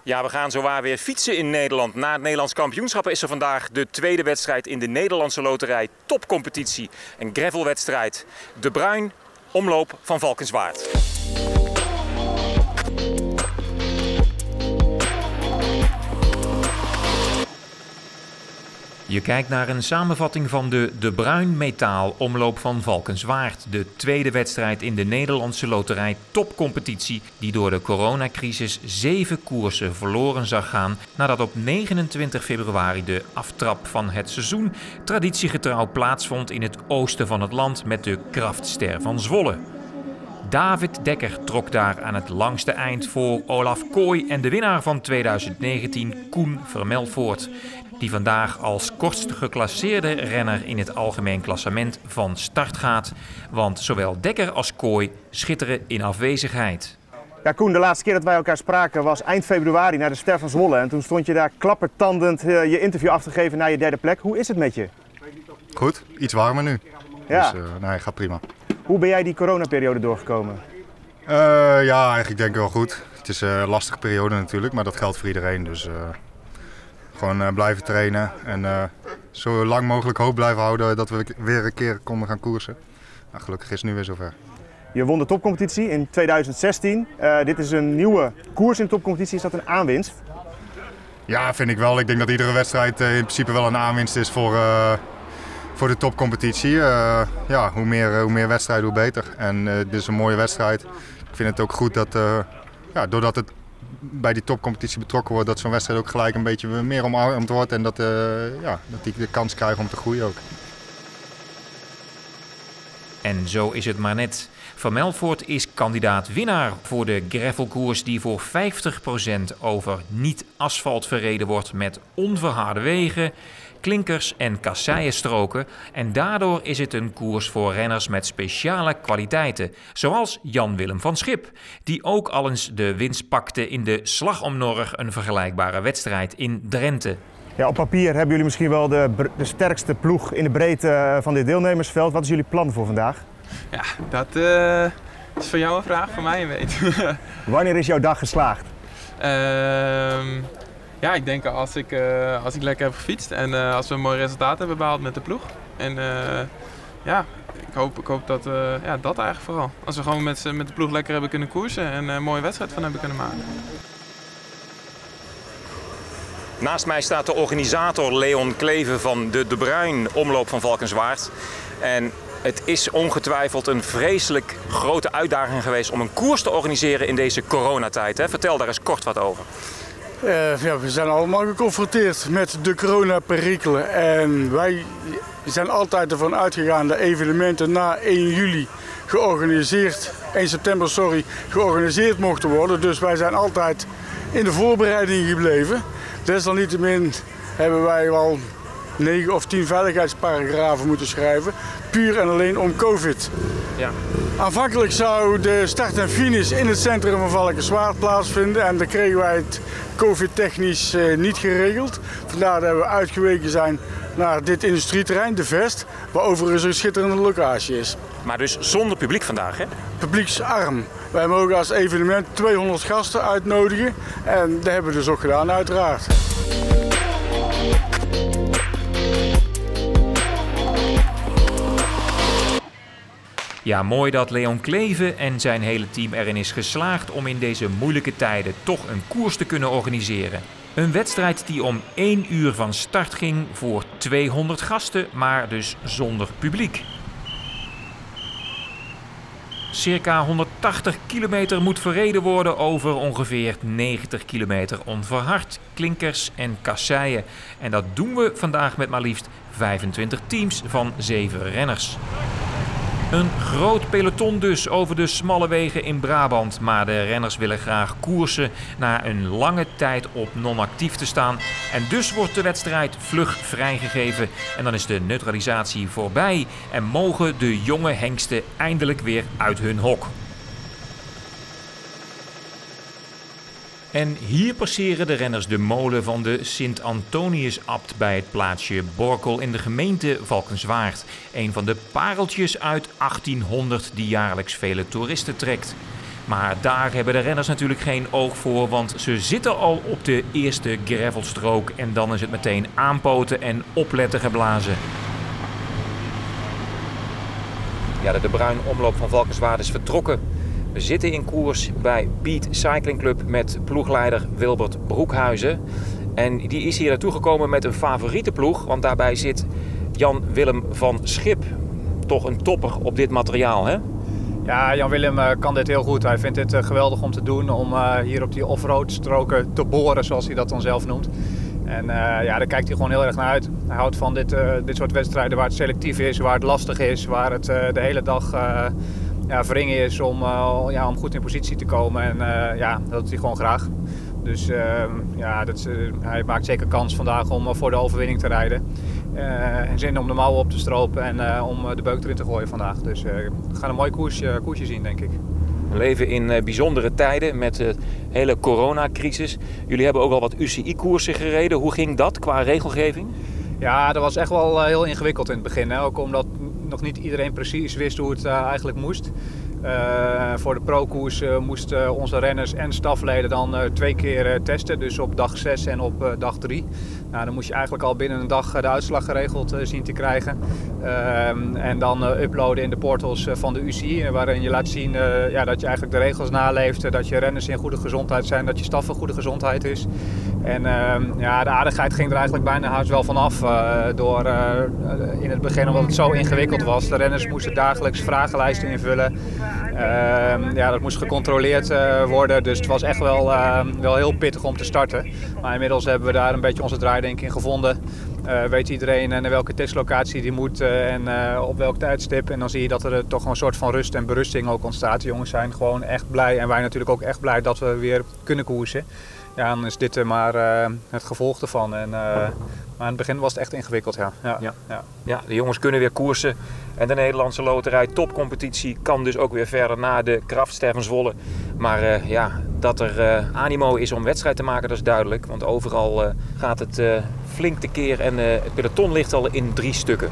Ja, we gaan zowaar weer fietsen in Nederland. Na het Nederlands kampioenschap is er vandaag de tweede wedstrijd in de Nederlandse loterij topcompetitie. Een gravelwedstrijd. De Bruin, omloop van Valkenswaard. Je kijkt naar een samenvatting van de Bruin Metaal omloop van Valkenswaard. De tweede wedstrijd in de Nederlandse loterij topcompetitie die door de coronacrisis 7 koersen verloren zag gaan nadat op 29 februari de aftrap van het seizoen traditiegetrouw plaatsvond in het oosten van het land met de Kraftster van Zwolle. David Dekker trok daar aan het langste eind voor Olaf Kooi en de winnaar van 2019 Koen Vermelvoort, die vandaag als kortst geclasseerde renner in het algemeen klassement van start gaat. Want zowel Dekker als Kooi schitteren in afwezigheid. Ja, Koen, de laatste keer dat wij elkaar spraken was eind februari naar de Ster van Zwolle. En toen stond je daar klappertandend je interview af te geven naar je derde plek. Hoe is het met je? Goed, iets warmer nu. Ja. Dus nee, gaat prima. Hoe ben jij die coronaperiode doorgekomen? Ja, eigenlijk denk ik wel goed. Het is een lastige periode natuurlijk, maar dat geldt voor iedereen. Dus gewoon blijven trainen en zo lang mogelijk hoop blijven houden dat we weer een keer konden gaan koersen. Nou, gelukkig is het nu weer zover. Je won de topcompetitie in 2016. Dit is een nieuwe koers in de topcompetitie. Is dat een aanwinst? Ja, vind ik wel. Ik denk dat iedere wedstrijd in principe wel een aanwinst is voor de topcompetitie. Ja, hoe meer wedstrijden, hoe beter. En dit is een mooie wedstrijd. Ik vind het ook goed dat, doordat het bij die topcompetitie betrokken wordt, dat zo'n wedstrijd ook gelijk een beetje meer omarmd wordt en dat die de kans krijgen om te groeien ook. En zo is het maar net. Vermelvoort is kandidaat winnaar voor de gravelkoers die voor 50% over niet-asfalt verreden wordt met onverharde wegen, klinkers en kasseienstroken. En daardoor is het een koers voor renners met speciale kwaliteiten, zoals Jan-Willem van Schip, die ook al eens de winst pakte in de Slag om Norg, een vergelijkbare wedstrijd in Drenthe. Ja, op papier hebben jullie misschien wel de sterkste ploeg in de breedte van dit deelnemersveld. Wat is jullie plan voor vandaag? Ja, dat is voor jou een vraag, voor mij een weet. Wanneer is jouw dag geslaagd? Ja, ik denk als ik lekker heb gefietst en als we een mooi resultaat hebben behaald met de ploeg. En ja, ik hoop dat dat eigenlijk vooral. Als we gewoon met de ploeg lekker hebben kunnen koersen en een mooie wedstrijd van hebben kunnen maken. Naast mij staat de organisator Leon Kleven van de Bruin omloop van Valkenswaard. En het is ongetwijfeld een vreselijk grote uitdaging geweest om een koers te organiseren in deze coronatijd. Hè? Vertel daar eens kort wat over. Ja, we zijn allemaal geconfronteerd met de coronaperikelen. En wij zijn altijd ervan uitgegaan dat evenementen na 1 juli georganiseerd, 1 september georganiseerd mochten worden. Dus wij zijn altijd in de voorbereiding gebleven. Desalniettemin hebben wij wel 9 of 10 veiligheidsparagrafen moeten schrijven, puur en alleen om COVID. Ja. Aanvankelijk zou de start en finish in het centrum van Valkenswaard plaatsvinden en dan kregen wij het COVID-technisch niet geregeld. Vandaar dat we uitgeweken zijn naar dit industrieterrein, de Vest, waar overigens een schitterende locatie is. Maar dus zonder publiek vandaag, hè? Publieksarm. Wij mogen als evenement 200 gasten uitnodigen en dat hebben we dus ook gedaan, uiteraard. Ja, mooi dat Leon Kleven en zijn hele team erin is geslaagd om in deze moeilijke tijden toch een koers te kunnen organiseren. Een wedstrijd die om 1 uur van start ging voor 200 gasten, maar dus zonder publiek. Circa 180 kilometer moet verreden worden over ongeveer 90 kilometer onverhard, klinkers en kasseien. En dat doen we vandaag met maar liefst 25 teams van 7 renners. Een groot peloton dus over de smalle wegen in Brabant, maar de renners willen graag koersen na een lange tijd op non-actief te staan. En dus wordt de wedstrijd vlug vrijgegeven en dan is de neutralisatie voorbij en mogen de jonge hengsten eindelijk weer uit hun hok. En hier passeren de renners de molen van de Sint-Antonius-abt bij het plaatsje Borkel in de gemeente Valkenswaard. Een van de pareltjes uit 1800 die jaarlijks vele toeristen trekt. Maar daar hebben de renners natuurlijk geen oog voor, want ze zitten al op de eerste gravelstrook en dan is het meteen aanpoten en opletten geblazen. Ja, de Bruin omloop van Valkenswaard is vertrokken. We zitten in koers bij Beat Cycling Club met ploegleider Wilbert Broekhuizen. En die is hier naartoe gekomen met een favoriete ploeg, want daarbij zit Jan-Willem van Schip. Toch een topper op dit materiaal, hè? Ja, Jan-Willem kan dit heel goed. Hij vindt dit geweldig om te doen, om hier op die offroad stroken te boren, zoals hij dat dan zelf noemt. En ja, daar kijkt hij gewoon heel erg naar uit. Hij houdt van dit soort wedstrijden waar het selectief is, waar het lastig is, waar het de hele dag wringen is om goed in positie te komen. En ja, dat doet hij gewoon graag. Dus hij maakt zeker kans vandaag om voor de overwinning te rijden. En zin om de mouwen op te stropen en om de beuk erin te gooien vandaag. Dus we gaan een mooi koersje zien, denk ik. We leven in bijzondere tijden met de hele coronacrisis. Jullie hebben ook al wat UCI-koersen gereden. Hoe ging dat qua regelgeving? Ja, dat was echt wel heel ingewikkeld in het begin. Hè? Ook omdat nog niet iedereen precies wist hoe het eigenlijk moest. Voor de pro-koers moesten onze renners en stafleden dan 2 keer testen. Dus op dag 6 en op dag 3. Nou, dan moest je eigenlijk al binnen een dag de uitslag geregeld zien te krijgen. En dan uploaden in de portals van de UCI. Waarin je laat zien dat je eigenlijk de regels naleeft. Dat je renners in goede gezondheid zijn. Dat je staf in goede gezondheid is. En de aardigheid ging er eigenlijk bijna haast wel vanaf. In het begin omdat het zo ingewikkeld was. De renners moesten dagelijks vragenlijsten invullen. Dat moest gecontroleerd worden. Dus het was echt wel heel pittig om te starten. Maar inmiddels hebben we daar een beetje onze draaidenk in gevonden. Weet iedereen naar welke testlocatie die moet en op welk tijdstip. En dan zie je dat er toch een soort van rust en berusting ook ontstaat. De jongens zijn gewoon echt blij en wij natuurlijk ook echt blij dat we weer kunnen koersen. Ja, dan is dit maar het gevolg ervan. Maar in het begin was het echt ingewikkeld, ja. Ja, de jongens kunnen weer koersen. En de Nederlandse Loterij topcompetitie kan dus ook weer verder na de Kraftsterven Zwolle. Maar dat er animo is om wedstrijd te maken, dat is duidelijk. Want overal gaat het flink tekeer en het peloton ligt al in 3 stukken.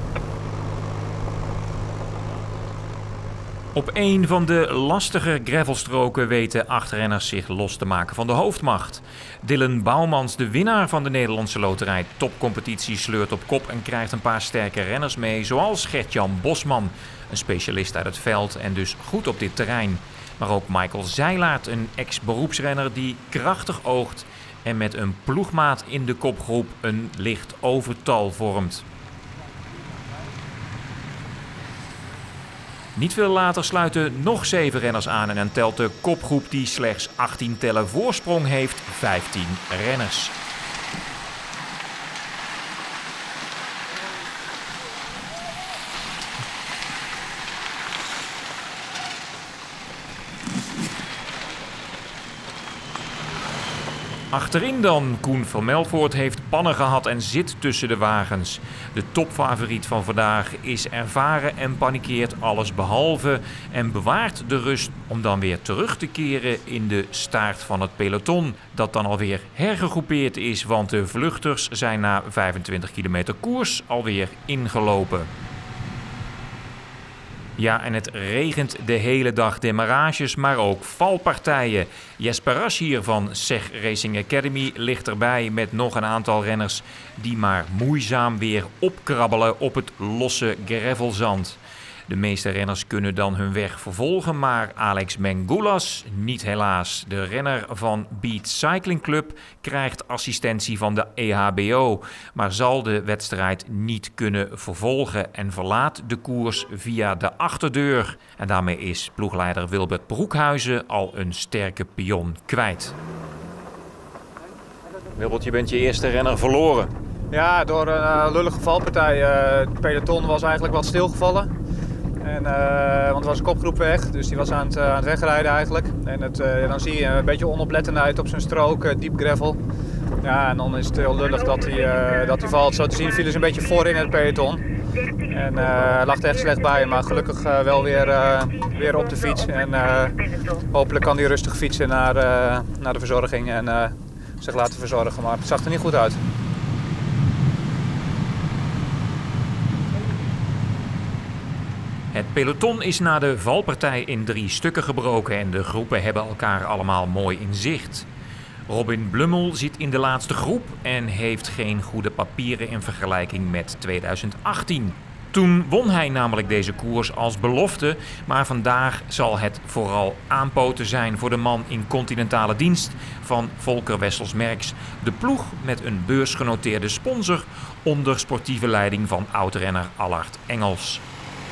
Op een van de lastige gravelstroken weten 8 renners zich los te maken van de hoofdmacht. Dylan Bouwmans, de winnaar van de Nederlandse Loterij topcompetitie, sleurt op kop en krijgt een paar sterke renners mee, zoals Gert-Jan Bosman, een specialist uit het veld en dus goed op dit terrein. Maar ook Michael Zeilaert, een ex-beroepsrenner die krachtig oogt en met een ploegmaat in de kopgroep een licht overtal vormt. Niet veel later sluiten nog 7 renners aan en dan telt de kopgroep die slechts 18 tellen voorsprong heeft 15 renners. Achterin dan, Koen Vermelvoort heeft pannen gehad en zit tussen de wagens. De topfavoriet van vandaag is ervaren en panikeert alles behalve en bewaart de rust om dan weer terug te keren in de staart van het peloton. Dat dan alweer hergegroepeerd is, want de vluchters zijn na 25 kilometer koers alweer ingelopen. Ja, en het regent de hele dag demarages, maar ook valpartijen. Jesper Rasch hier van SEG Racing Academy ligt erbij met nog een aantal renners die maar moeizaam weer opkrabbelen op het losse gravelzand. De meeste renners kunnen dan hun weg vervolgen, maar Alex Mengoulas niet helaas. De renner van Beat Cycling Club krijgt assistentie van de EHBO, maar zal de wedstrijd niet kunnen vervolgen en verlaat de koers via de achterdeur. En daarmee is ploegleider Wilbert Broekhuizen al een sterke pion kwijt. Wilbert, je bent je eerste renner verloren. Ja, door een lullige valpartij. Het peloton was eigenlijk wat stilgevallen. Want er was een kopgroep weg, dus die was aan het wegrijden eigenlijk. En dan zie je een beetje onoplettendheid op zijn strook, diep gravel. Ja, en dan is het heel lullig dat hij valt. Zo te zien viel hij een beetje voor in het peloton. En lag er echt slecht bij, maar gelukkig wel weer op de fiets. En hopelijk kan hij rustig fietsen naar de verzorging en zich laten verzorgen. Maar het zag er niet goed uit. Het peloton is na de valpartij in 3 stukken gebroken en de groepen hebben elkaar allemaal mooi in zicht. Robin Blummel zit in de laatste groep en heeft geen goede papieren in vergelijking met 2018. Toen won hij namelijk deze koers als belofte, maar vandaag zal het vooral aanpoten zijn voor de man in continentale dienst van Volker Wessels Merckx. De ploeg met een beursgenoteerde sponsor onder sportieve leiding van oud-renner Allard Engels.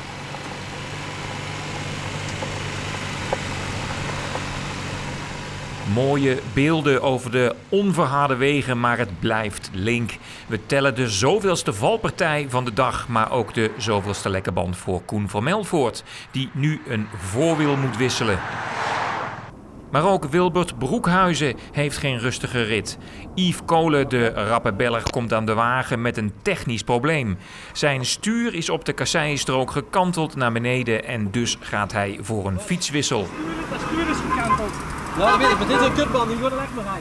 Mooie beelden over de onverharde wegen, maar het blijft link. We tellen de zoveelste valpartij van de dag, maar ook de zoveelste lekke band voor Koen van Melvoort, die nu een voorwiel moet wisselen. Maar ook Wilbert Broekhuizen heeft geen rustige rit. Yves Kolen, de rappe Beller, komt aan de wagen met een technisch probleem. Zijn stuur is op de kasseienstrook gekanteld naar beneden en dus gaat hij voor een fietswissel. Het stuur is gekanteld. Ja, dat weet ik, maar dit is een kutband, die worden echt maar rijden.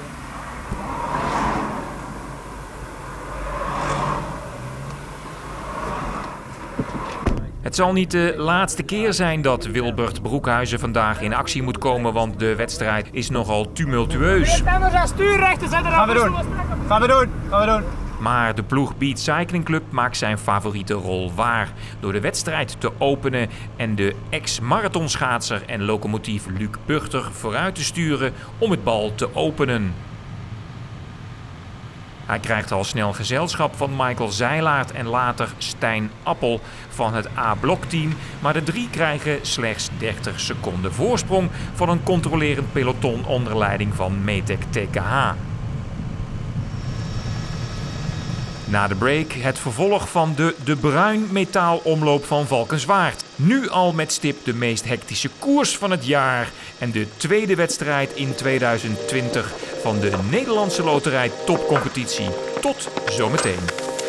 Het zal niet de laatste keer zijn dat Wilbert Broekhuizen vandaag in actie moet komen, want de wedstrijd is nogal tumultueus. Gaan we doen. Maar de ploeg Beat Cycling Club maakt zijn favoriete rol waar. Door de wedstrijd te openen en de ex-marathonschaatser en locomotief Luc Buchter vooruit te sturen om het bal te openen. Hij krijgt al snel gezelschap van Michael Zeilaert en later Stijn Appel van het A-blokteam. Maar de 3 krijgen slechts 30 seconden voorsprong van een controlerend peloton onder leiding van Metec TKH. Na de break het vervolg van de bruin metaalomloop van Valkenswaard. Nu al met stip de meest hectische koers van het jaar. En de tweede wedstrijd in 2020 van de Nederlandse Loterij Topcompetitie. Tot zometeen.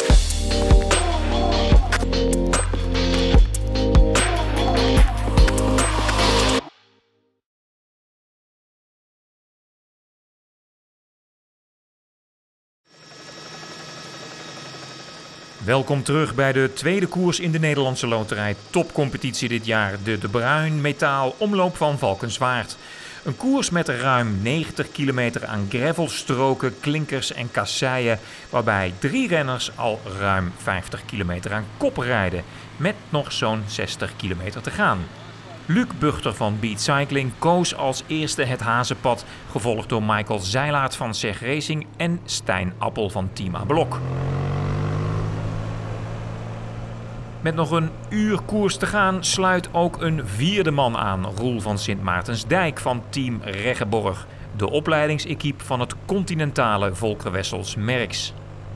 Welkom terug bij de tweede koers in de Nederlandse Loterij Topcompetitie dit jaar. De bruin metaal omloop van Valkenswaard. Een koers met ruim 90 kilometer aan gravelstroken, klinkers en kasseien, waarbij 3 renners al ruim 50 kilometer aan kop rijden, met nog zo'n 60 kilometer te gaan. Luc Buchter van Beat Cycling koos als eerste het Hazenpad, gevolgd door Michael Zeilaert van SEG Racing en Stijn Appel van Team A-blok. Met nog een uur koers te gaan sluit ook een 4e man aan. Roel van Sint Maartensdijk van Team Reggeborg. De opleidingsequipe van het continentale Volker Wessels Merckx.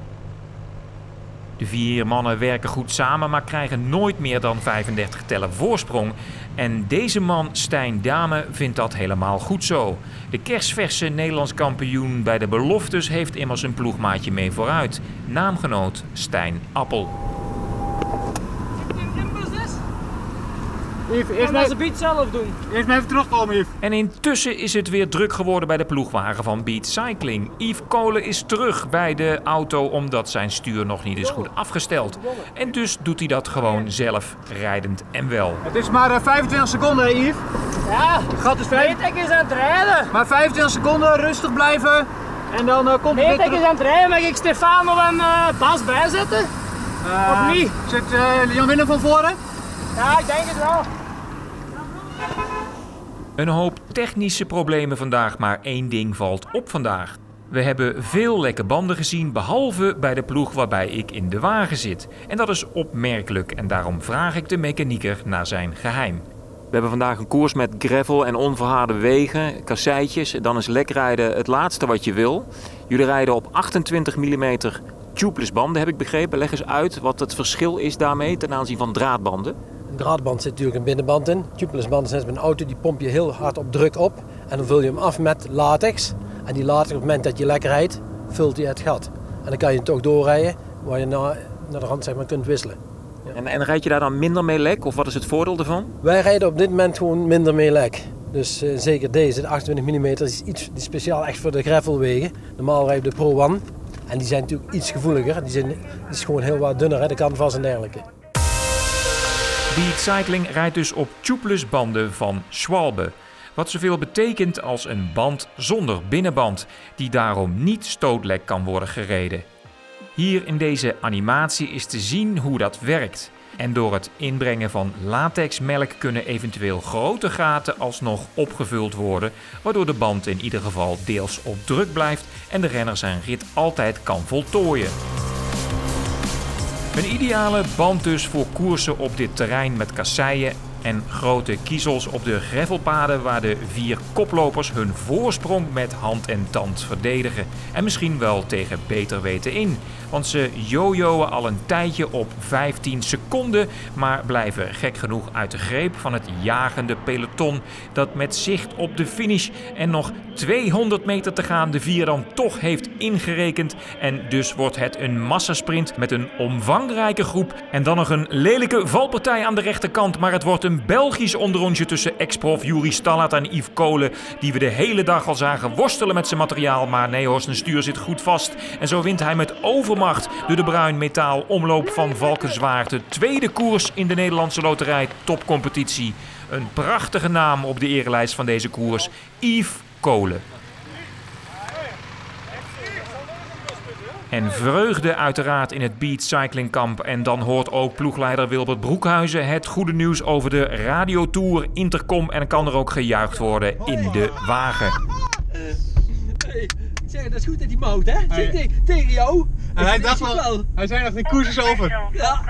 De 4 mannen werken goed samen, maar krijgen nooit meer dan 35 tellen voorsprong. En deze man, Stijn Dame, vindt dat helemaal goed zo. De kersverse Nederlands kampioen bij de beloftes heeft immers een ploegmaatje mee vooruit. Naamgenoot Stijn Appel. Yves, eerst maar ze Beat zelf doen. Eerst maar even terugkomen, Yves. En intussen is het weer druk geworden bij de ploegwagen van Beat Cycling. Yves Kolen is terug bij de auto omdat zijn stuur nog niet is goed afgesteld. En dus doet hij dat gewoon zelf, rijdend en wel. Het is maar 25 seconden, hè, Yves? Ja, Het gat is fijn. Metec is aan het rijden. Maar 25 seconden, rustig blijven. En dan komt het Metec is aan het rijden. Mag ik Stefano en Bas bijzetten? Of niet? Zit Jan Willem van voren? Ja, ik denk het wel. Een hoop technische problemen vandaag, maar één ding valt op vandaag. We hebben veel lekke banden gezien, behalve bij de ploeg waarbij ik in de wagen zit. En dat is opmerkelijk en daarom vraag ik de mechanieker naar zijn geheim. We hebben vandaag een koers met gravel en onverharde wegen, kasseitjes. Dan is lekrijden het laatste wat je wil. Jullie rijden op 28 mm tubeless banden, heb ik begrepen. Leg eens uit wat het verschil is daarmee ten aanzien van draadbanden. Een draadband zit natuurlijk een binnenband in. Tubeless banden zijn met een auto, die pomp je heel hard op druk op. En dan vul je hem af met latex. En die latex, op het moment dat je lekker rijdt, vult hij het gat. En dan kan je toch doorrijden, waar je naar de rand zeg maar, kunt wisselen. Ja. En rijd je daar dan minder mee lek? Of wat is het voordeel ervan? Wij rijden op dit moment gewoon minder mee lek. Dus zeker deze, de 28 mm, is iets die speciaal echt voor de gravelwegen. Normaal rijden de Pro One. En die zijn natuurlijk iets gevoeliger. Die is gewoon heel wat dunner, hè, de canvas en dergelijke. Beat Cycling rijdt dus op tubeless banden van Schwalbe. Wat zoveel betekent als een band zonder binnenband, die daarom niet stootlek kan worden gereden. Hier in deze animatie is te zien hoe dat werkt. En door het inbrengen van latexmelk kunnen eventueel grote gaten alsnog opgevuld worden, waardoor de band in ieder geval deels op druk blijft en de renner zijn rit altijd kan voltooien. Een ideale band dus voor koersen op dit terrein met kasseien en grote kiezels op de gravelpaden waar de 4 koplopers hun voorsprong met hand en tand verdedigen. En misschien wel tegen beter weten in, want ze jojoen al een tijdje op 15 seconden, maar blijven gek genoeg uit de greep van het jagende peloton dat met zicht op de finish en nog 200 meter te gaan de 4 dan toch heeft ingerekend. En dus wordt het een massasprint met een omvangrijke groep en dan nog een lelijke valpartij aan de rechterkant, maar het wordt een Belgisch onderrondje tussen ex-prof Juri Stallard en Yves Kolen, die we de hele dag al zagen worstelen met zijn materiaal, maar nee hoor, zijn stuur zit goed vast. En zo wint hij met overmacht door de bruin metaal omloop van Valkenswaard, de tweede koers in de Nederlandse loterij topcompetitie. Een prachtige naam op de erelijst van deze koers, Yves Kolen. En vreugde uiteraard in het Beat Cycling Kamp. En dan hoort ook ploegleider Wilbert Broekhuizen het goede nieuws over de radiotour Intercom. En dan kan er ook gejuicht worden in de wagen. Zeg, dat is goed dat die mout, hè? Zeg tegen jou. En hij dacht wel, hij zei dat de koers is over. Ja.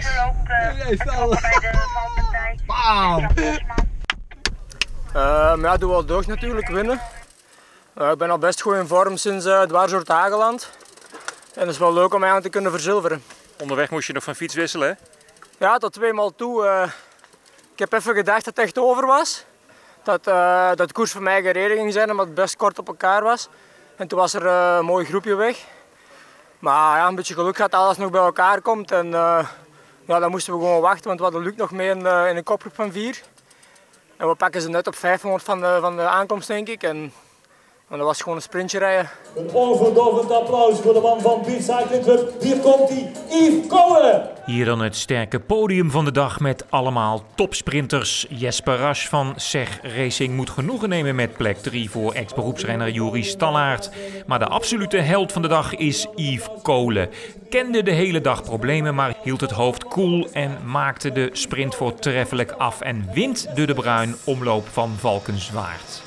Ja, doe wel deugd natuurlijk, winnen. Ik ben al best goed in vorm sinds dwars door het Hageland. En het is wel leuk om mij aan te kunnen verzilveren. Onderweg moest je nog van fiets wisselen, hè? Ja, tot 2 maal toe. Ik heb even gedacht dat het echt over was. Dat de koers voor mij gereden ging zijn, omdat het best kort op elkaar was. En toen was er een mooi groepje weg. Maar ja, een beetje geluk gehad dat alles nog bij elkaar komt. En ja, dan moesten we gewoon wachten, want we hadden Luc nog mee in een kopgroep van 4. En we pakken ze net op 500 van de aankomst, denk ik. En dat was gewoon een sprintje rijden. Een onverdovend applaus voor de man van Beat Cycling Club. Hier komt hij, Yves Kolen. Hier dan het sterke podium van de dag met allemaal topsprinters. Jesper Rasch van SEG Racing moet genoegen nemen met plek 3 voor ex-beroepsrenner Juri Stallard. Maar de absolute held van de dag is Yves Kolen. Kende de hele dag problemen, maar hield het hoofd koel en maakte de sprint voortreffelijk af en wint de Bruin omloop van Valkenswaard.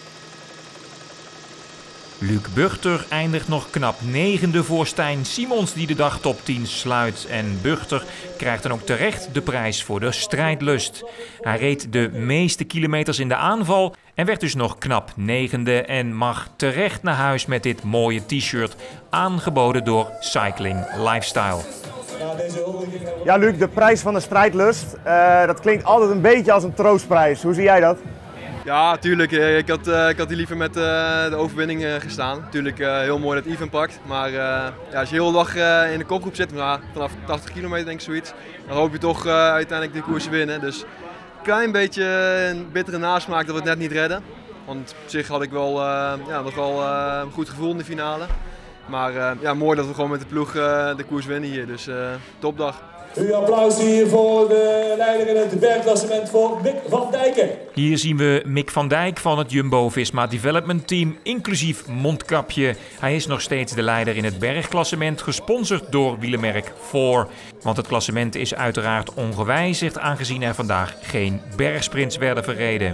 Luc Buchter eindigt nog knap 9e voor Stijn Simons, die de dag top 10 sluit. En Buchter krijgt dan ook terecht de prijs voor de strijdlust. Hij reed de meeste kilometers in de aanval en werd dus nog knap 9e en mag terecht naar huis met dit mooie t-shirt, aangeboden door Cycling Lifestyle. Ja, Luc, de prijs van de strijdlust, dat klinkt altijd een beetje als een troostprijs. Hoe zie jij dat? Ja, tuurlijk. Ik had hier liever met de overwinning gestaan. Natuurlijk heel mooi dat Yves hem pakt. Maar ja, als je heel de dag in de kopgroep zit, vanaf 80 kilometer denk ik zoiets, dan hoop je toch uiteindelijk de koers te winnen. Dus een klein beetje een bittere nasmaak dat we het net niet redden. Want op zich had ik wel nog wel een goed gevoel in de finale. Maar ja, mooi dat we gewoon met de ploeg de koers winnen hier. Dus topdag. Uw applaus hier voor de leider in het bergklassement voor Mick van Dijken. Hier zien we Mick van Dijk van het Jumbo-Visma Development Team, inclusief mondkapje. Hij is nog steeds de leider in het bergklassement, gesponsord door wielermerk 4. Want het klassement is uiteraard ongewijzigd, aangezien er vandaag geen bergsprints werden verreden.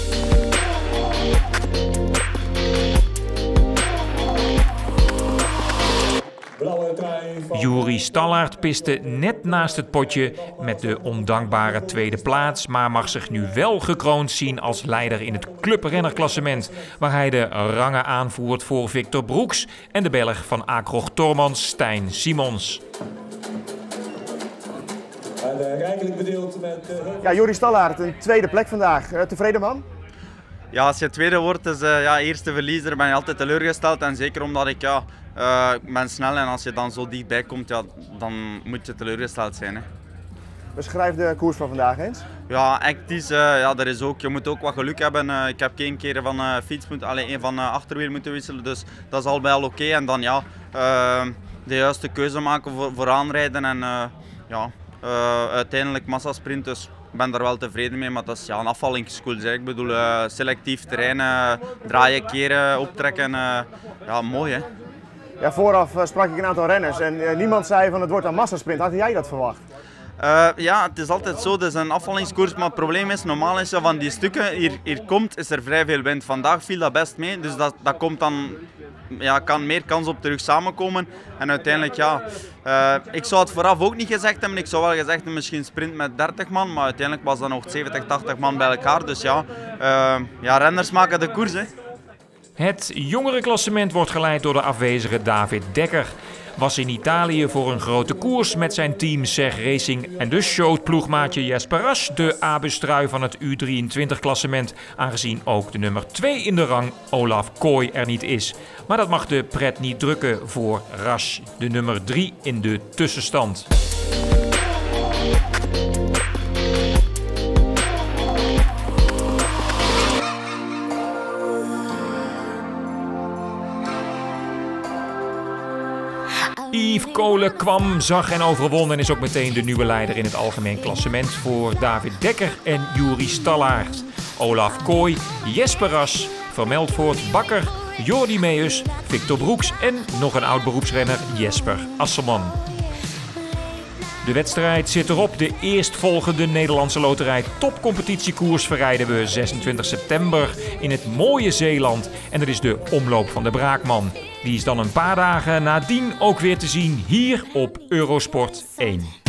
Juri Stallard piste net naast het potje met de ondankbare tweede plaats, maar mag zich nu wel gekroond zien als leider in het clubrennerklassement, waar hij de rangen aanvoert voor Victor Broeks en de Belg van Acroch Tormans, Stijn Simons. Rijkelijk bedeeld met... Ja, Juri Stallard, een tweede plek vandaag. Tevreden man? Ja, als je tweede wordt, dus eerste verliezer, ben je altijd teleurgesteld. En zeker omdat ik ben snel en als je dan zo dichtbij komt, ja, dan moet je teleurgesteld zijn. Hè. Beschrijf de koers van vandaag eens. Ja, echt er je moet ook wat geluk hebben. Ik heb geen keer van van achterwiel moeten wisselen, dus dat is al bij al oké. En dan ja, de juiste keuze maken voor aanrijden en ja, uiteindelijk massasprint, dus ik ben daar wel tevreden mee. Maar dat is ja, een afvallingskoers. Ik bedoel, selectief terrein, draaien, keren, optrekken. Ja, mooi hè. Ja, vooraf sprak ik een aantal renners en niemand zei van het wordt een massasprint. Had jij dat verwacht? Ja, het is altijd zo, het is een afvallingskoers, maar het probleem is, normaal is van die stukken, hier komt, is er vrij veel wind. Vandaag viel dat best mee, dus dat komt dan, ja, kan meer kans op terug samenkomen. En uiteindelijk, ja, ik zou het vooraf ook niet gezegd hebben, ik zou wel gezegd hebben misschien sprint met 30 man, maar uiteindelijk was dat nog 70, 80 man bij elkaar. Dus ja, renners maken de koers hè. Het jongerenklassement wordt geleid door de afwezige David Dekker. Was in Italië voor een grote koers met zijn team SEG Racing en dus showt ploegmaatje Jesper Rasch de abestrui van het U23-klassement, aangezien ook de nummer 2 in de rang, Olaf Kooi, er niet is. Maar dat mag de pret niet drukken voor Rasch, de nummer 3 in de tussenstand. Yves Kolen kwam, zag en overwon en is ook meteen de nieuwe leider in het algemeen klassement voor David Dekker en Juri Stallaert. Olaf Kooi, Jesper Rasch, Vermeldvoort Bakker, Jordi Meus, Victor Broeks en nog een oud beroepsrenner Jesper Asselman. De wedstrijd zit erop. De eerstvolgende Nederlandse Loterij topcompetitiekoers verrijden we 26 september in het mooie Zeeland. En dat is de Omloop van de Braakman. Die is dan een paar dagen nadien ook weer te zien hier op Eurosport 1.